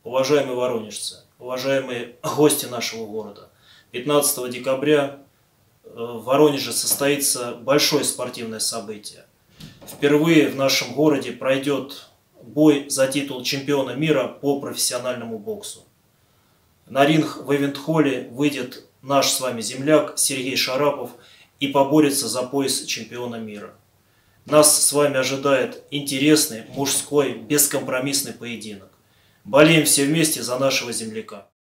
Уважаемые воронежцы, уважаемые гости нашего города, 15 декабря в Воронеже состоится большое спортивное событие. Впервые в нашем городе пройдет бой за титул чемпиона мира по профессиональному боксу. На ринг в ивент-холле выйдет наш с вами земляк Сергей Шарапов и поборется за пояс чемпиона мира. Нас с вами ожидает интересный, мужской, бескомпромиссный поединок. Болеем все вместе за нашего земляка.